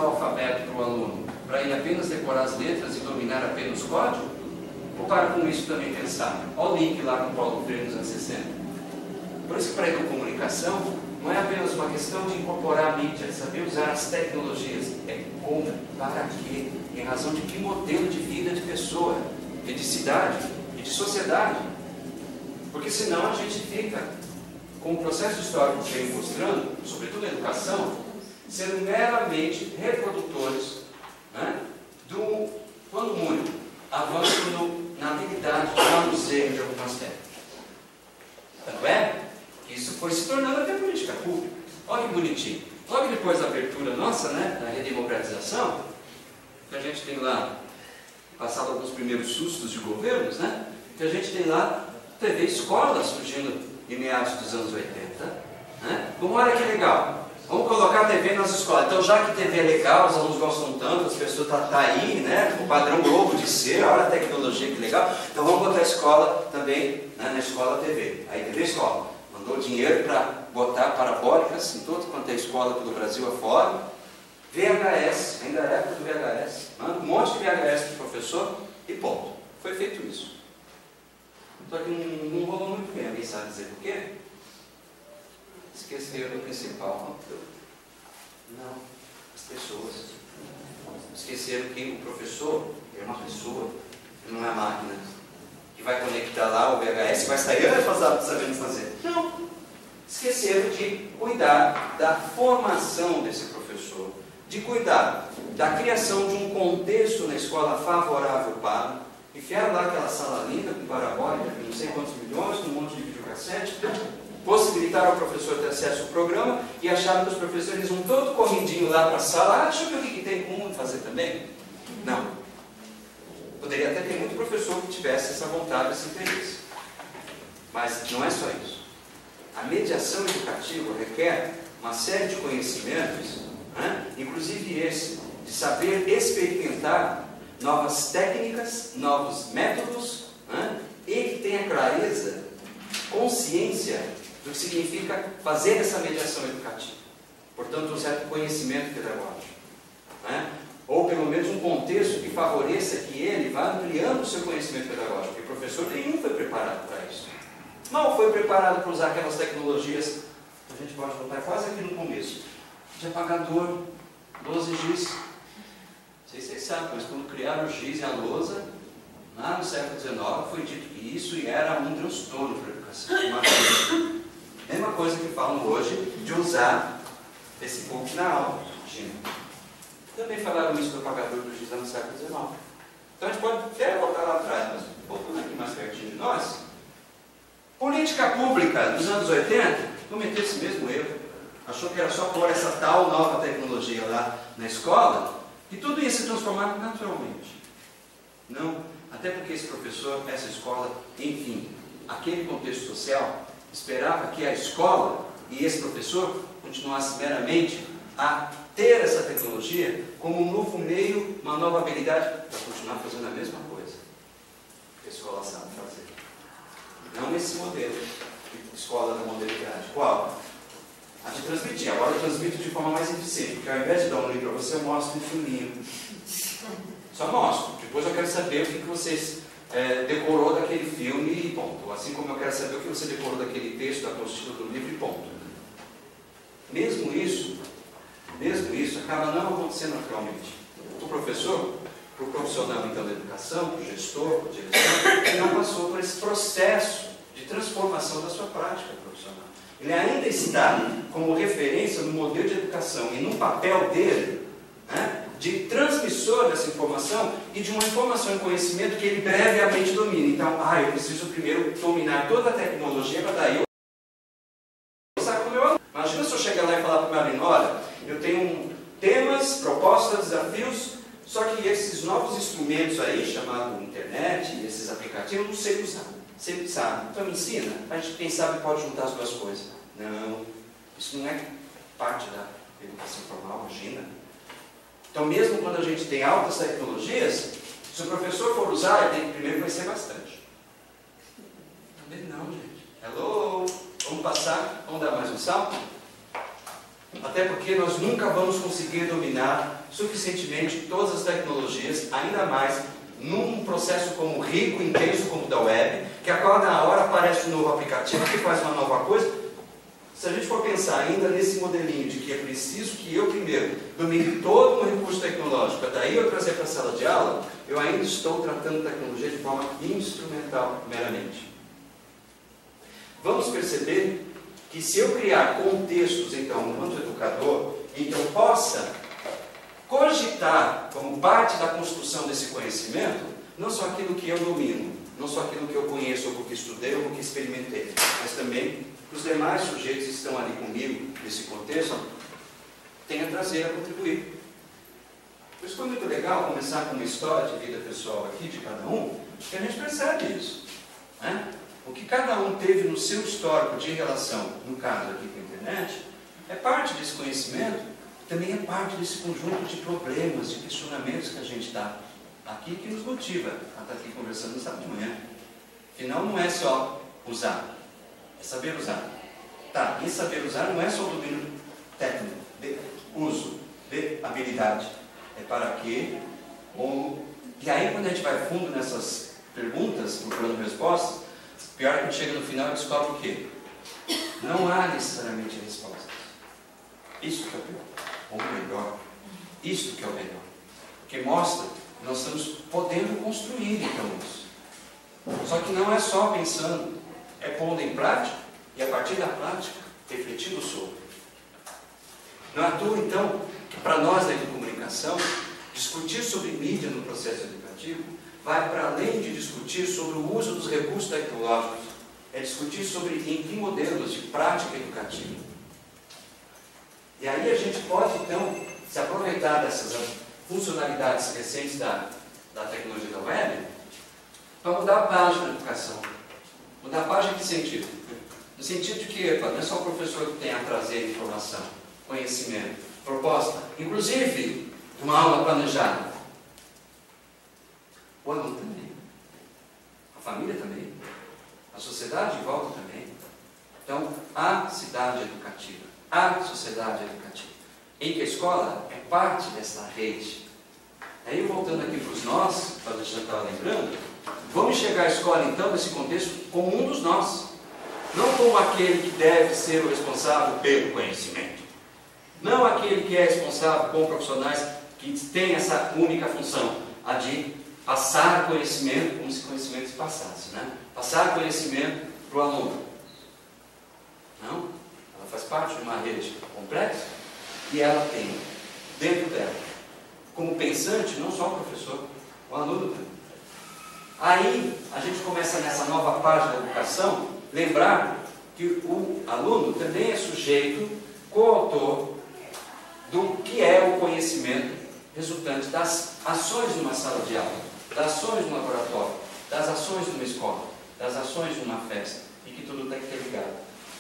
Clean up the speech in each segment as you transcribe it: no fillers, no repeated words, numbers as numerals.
alfabeto para o aluno, para ele apenas decorar as letras e dominar apenas o código? Ou para com isso também pensar? Olha o link lá com o Paulo Freire nos anos 60. Por isso que para a educomunicação não é apenas uma questão de incorporar a mídia, saber usar as tecnologias. É como, para quê, em razão de que modelo de vida de pessoa, e de cidade, e de sociedade. Porque senão a gente fica, com o processo histórico que vem mostrando, sobretudo a educação, sendo meramente reprodutores, né, do, quando muito, avanço na habilidade de manuseio de algumas técnicas. Tanto é que isso foi se tornando até política pública. Olha que bonitinho. Logo depois da abertura nossa, né, da redemocratização, que a gente tem lá, passado alguns primeiros sustos de governos, né, que a gente tem lá TV Escola surgindo em meados dos anos 80. Né? Bom, olha que legal. Vamos colocar a TV nas escolas. Então, já que TV é legal, os alunos gostam tanto, as pessoas estão aí, né? O padrão Globo de ser, olha a tecnologia, que legal. Então, vamos botar a escola também, né, na escola TV. Aí, TV Escola. Mandou dinheiro para botar parabólicas em todo quanto é escola pelo Brasil afora. VHS, ainda é época do VHS. Manda um monte de VHS para o professor e ponto. Foi feito isso. Só que não rolou muito bem. Alguém sabe dizer por quê? Esqueceram do principal. Não, as pessoas. Esqueceram que o professor é uma pessoa, não é máquina, que vai conectar lá o VHS e vai sair sabendo fazer. Não. Esqueceram de cuidar da formação desse professor, de cuidar da criação de um contexto na escola favorável para. Enfiaram lá aquela sala linda com parabólica, com não sei quantos milhões, com um monte de videocassete, possibilitaram ao professor ter acesso ao programa e acharam que os professores vão todo correndinho lá para a sala. Deixa eu ver o que tem como fazer também. Não. Poderia até ter muito professor que tivesse essa vontade, esse interesse. Mas não é só isso. A mediação educativa requer uma série de conhecimentos, né? Inclusive esse, de saber experimentar novas técnicas, novos métodos, né? E que tenha clareza, consciência do que significa fazer essa mediação educativa. Portanto, um certo conhecimento pedagógico, né? Ou pelo menos um contexto que favoreça que ele vá ampliando o seu conhecimento pedagógico. E o professor nenhum foi preparado para isso. Mal foi preparado para usar aquelas tecnologias, a gente pode voltar quase aqui no começo, de apagador, 12 giz. Não sei se vocês sabem, mas quando criaram o giz e a lousa, lá no século XIX, foi dito que isso era um transtorno para a educação. Mesma coisa que falam hoje de usar esse pouco na aula. Também falaram isso do apagador do giz lá no século XIX. Então a gente pode até voltar lá atrás, mas voltando aqui mais pertinho de nós. Política pública dos anos 80 cometeu esse mesmo erro. Achou que era só pôr essa tal nova tecnologia lá na escola e tudo ia se transformar naturalmente. Não, até porque esse professor, essa escola, enfim, aquele contexto social, esperava que a escola e esse professor continuassem meramente a ter essa tecnologia como um novo meio, uma nova habilidade para continuar fazendo a mesma coisa que a escola sabe fazer. Não esse modelo de escola da modernidade. Qual? A de transmitir. Agora eu transmito de forma mais eficiente, porque ao invés de dar um livro para você, eu mostro um filminho. Só mostro. Depois eu quero saber o que vocês decorou daquele filme e ponto. Assim como eu quero saber o que você decorou daquele texto, da apostila do livro e ponto. Mesmo isso acaba não acontecendo naturalmente. O professor, para o profissional então da educação, para o gestor, para o diretor, ele não passou por esse processo de transformação da sua prática profissional. Ele ainda está como referência no modelo de educação e no papel dele, né, de transmissor dessa informação e de uma informação e conhecimento que ele brevemente domina. Então, eu preciso primeiro dominar toda a tecnologia para daí eu usar com o meu aluno. Imagina se eu chegar lá e falar para o meu aluno, olha, eu tenho temas, propostas, desafios, só que esses novos instrumentos aí, chamado internet, esses aplicativos, eu não sei usar. Você sabe, então me ensina. A gente, quem sabe, pode juntar as duas coisas. Não, isso não é parte da educação formal, imagina. Então, mesmo quando a gente tem altas tecnologias, se o professor for usar, ele tem que primeiro conhecer bastante. Também não, gente. Hello? Vamos passar? Vamos dar mais um salto? Até porque nós nunca vamos conseguir dominar suficientemente todas as tecnologias, ainda mais num processo como rico, intenso como o da web, que a cada hora aparece um novo aplicativo que faz uma nova coisa. Se a gente for pensar ainda nesse modelinho de que é preciso que eu primeiro domine todo um recurso tecnológico, daí eu trazer para a sala de aula, eu ainda estou tratando tecnologia de forma instrumental meramente. Vamos perceber que se eu criar contextos, então, enquanto educador, em que eu possa cogitar como parte da construção desse conhecimento, não só aquilo que eu domino, não só aquilo que eu conheço, ou porque estudei, ou porque experimentei, mas também os demais sujeitos que estão ali comigo, nesse contexto, têm a trazer, a contribuir. Por isso foi muito legal começar com uma história de vida pessoal aqui, de cada um, porque a gente percebe isso, né? O que cada um teve no seu histórico de relação, no caso aqui com a internet, é parte desse conhecimento, também é parte desse conjunto de problemas, de questionamentos que a gente está aqui, que nos motiva a estar aqui conversando no sábado de manhã. Afinal, não é só usar, é saber usar. Tá, e saber usar não é só o domínio técnico, de uso, de habilidade. É para quê, como... E aí, quando a gente vai fundo nessas perguntas, procurando respostas, pior é que chega no final e descobre o quê? Não há necessariamente respostas. Isso que é o pior. Ou melhor, isso que é o melhor. Porque mostra que nós estamos podendo construir então isso. Só que não é só pensando, é pondo em prática e a partir da prática refletindo sobre. Não é à toa então que para nós da comunicação, discutir sobre mídia no processo educativo vai para além de discutir sobre o uso dos recursos tecnológicos, é discutir sobre em que modelos de prática educativa. E aí a gente pode, então, se aproveitar dessas funcionalidades recentes da tecnologia da web, para mudar a página da educação. Mudar a página em que sentido? No sentido de que não é só o professor que tem a trazer informação, conhecimento, proposta, inclusive uma aula planejada. O aluno também, a família também, a sociedade em volta também. Então, a cidade educativa, a sociedade educativa, em que a escola é parte dessa rede. Aí, voltando aqui para os nós, para a gente estar lembrando, vamos chegar à escola, então, nesse contexto, como um dos nós. Não como aquele que deve ser o responsável pelo conhecimento. Não aquele que é responsável com profissionais que têm essa única função, a de passar conhecimento como se conhecimento se passasse, né? Passar conhecimento para o aluno. Não? Ela faz parte de uma rede complexa e ela tem dentro dela, como pensante, não só o professor, o aluno também. Aí a gente começa nessa nova página da educação, lembrar que o aluno também é sujeito, coautor do que é o conhecimento resultante das ações numa sala de aula, das ações no laboratório, das ações numa escola, das ações numa festa, e que tudo tem que ter ligado.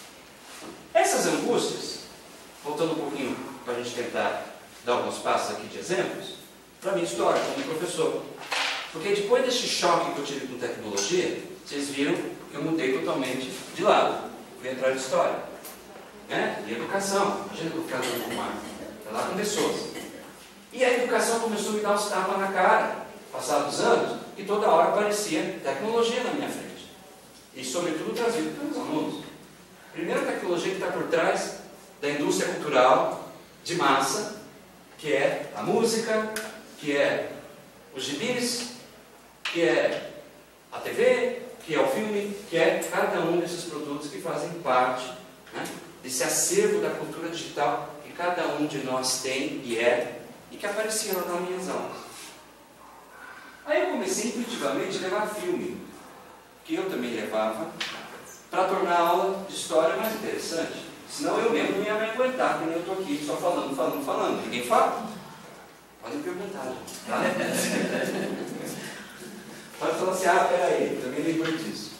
Essas angústias, voltando um pouquinho para a gente tentar dar alguns passos aqui de exemplos, para a minha história como professor. Porque depois desse choque que eu tive com tecnologia, vocês viram que eu mudei totalmente de lado. Fui entrar em história, né? E educação. Imagina que eu ficava com uma, lá com pessoas. E a educação começou a me dar uns tapas na cara, passados anos, e toda hora aparecia tecnologia na minha frente. E sobretudo trazido pelos alunos. Primeira tecnologia que está por trás da indústria cultural de massa, que é a música, que é os gibis, que é a TV, que é o filme, que é cada um desses produtos que fazem parte, né, desse acervo da cultura digital que cada um de nós tem e é, e que aparecia lá nas minhas aulas. Aí eu comecei intuitivamente a levar filme, que eu também levava, para tornar a aula de história mais interessante. Senão eu mesmo não ia me aguentar, porque eu estou aqui só falando. Ninguém fala? Podem perguntar, gente. Tá? Pode falar assim, peraí, também lembrei disso.